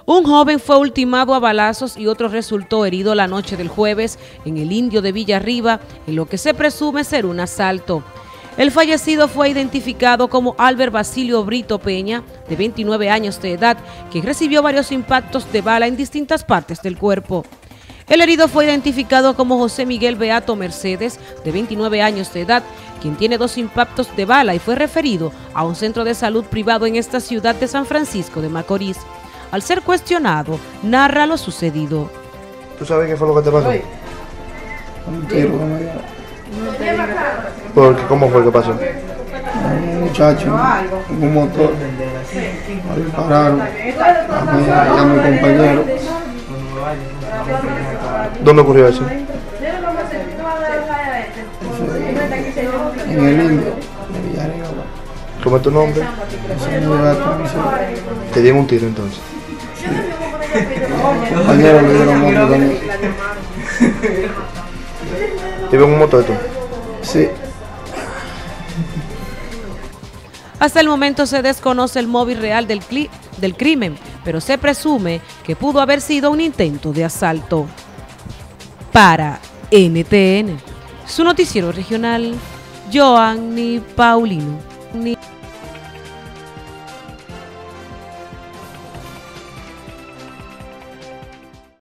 Un joven fue ultimado a balazos y otro resultó herido la noche del jueves en el Indio de Villarriba, en lo que se presume ser un asalto. El fallecido fue identificado como Albert Basilio Brito Peña, de 29 años de edad, quien recibió varios impactos de bala en distintas partes del cuerpo. El herido fue identificado como José Miguel Beato Mercedes, de 29 años de edad, quien tiene 2 impactos de bala y fue referido a un centro de salud privado en esta ciudad de San Francisco de Macorís. Al ser cuestionado, narra lo sucedido. ¿Tú sabes qué fue lo que te pasó? Un tiro que me dio. Porque, ¿cómo fue que pasó? Un muchacho en un motor me dispararon a mí y a mi compañero. ¿Dónde ocurrió eso? En el Indio de Villarriba. ¿Cómo es tu nombre? Te dieron un tiro entonces. Compañero le dieron otro también. ¿Te vio en un motor tú? Sí. Hasta el momento se desconoce el móvil real del crimen, pero se presume que pudo haber sido un intento de asalto. Para NTN, su noticiero regional, Joanny Paulino.